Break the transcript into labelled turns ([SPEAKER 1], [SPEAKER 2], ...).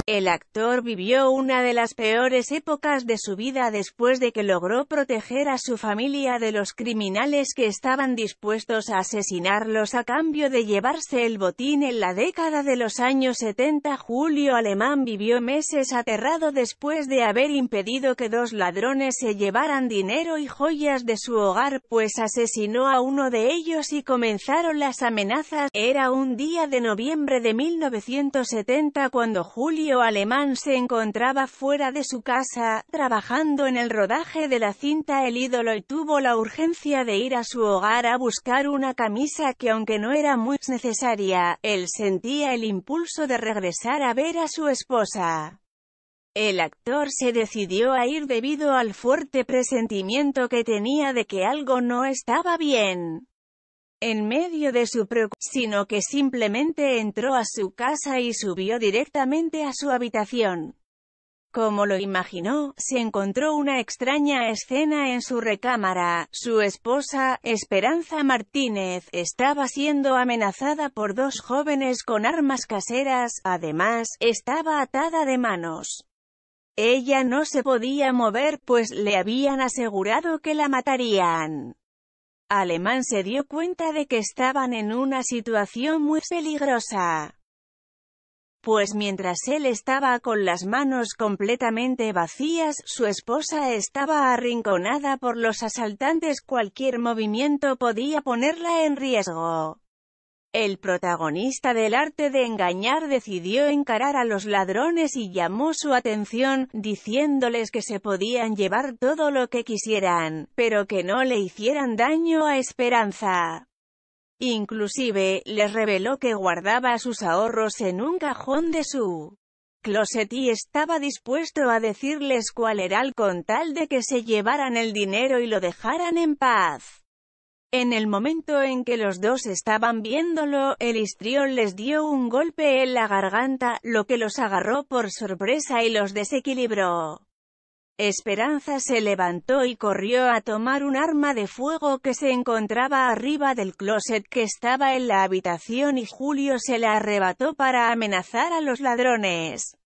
[SPEAKER 1] El actor vivió una de las peores épocas de su vida después de que logró proteger a su familia de los criminales que estaban dispuestos a asesinarlos a cambio de llevarse el botín. En la década de los años 70, Julio Alemán vivió meses aterrado después de haber impedido que dos ladrones se llevaran dinero y joyas de su hogar, pues asesinó a uno de ellos y comenzaron las amenazas. Era un día de noviembre de 1970 cuando Julio Alemán se encontraba fuera de su casa, trabajando en el rodaje de la cinta El ídolo, y tuvo la urgencia de ir a su hogar a buscar una camisa que, aunque no era muy necesaria, él sentía el impulso de regresar a ver a su esposa. El actor se decidió a ir debido al fuerte presentimiento que tenía de que algo no estaba bien. En medio de su preocupación, sino que simplemente entró a su casa y subió directamente a su habitación. Como lo imaginó, se encontró una extraña escena en su recámara. Su esposa, Esperanza Martínez, estaba siendo amenazada por dos jóvenes con armas caseras. Además, estaba atada de manos. Ella no se podía mover, pues le habían asegurado que la matarían. Alemán se dio cuenta de que estaban en una situación muy peligrosa. Pues mientras él estaba con las manos completamente vacías, su esposa estaba arrinconada por los asaltantes. Cualquier movimiento podía ponerla en riesgo. El protagonista del arte de engañar decidió encarar a los ladrones y llamó su atención, diciéndoles que se podían llevar todo lo que quisieran, pero que no le hicieran daño a Esperanza. Inclusive, les reveló que guardaba sus ahorros en un cajón de su closet y estaba dispuesto a decirles cuál era con tal de que se llevaran el dinero y lo dejaran en paz. En el momento en que los dos estaban viéndolo, el histrión les dio un golpe en la garganta, lo que los agarró por sorpresa y los desequilibró. Esperanza se levantó y corrió a tomar un arma de fuego que se encontraba arriba del closet que estaba en la habitación, y Julio se la arrebató para amenazar a los ladrones.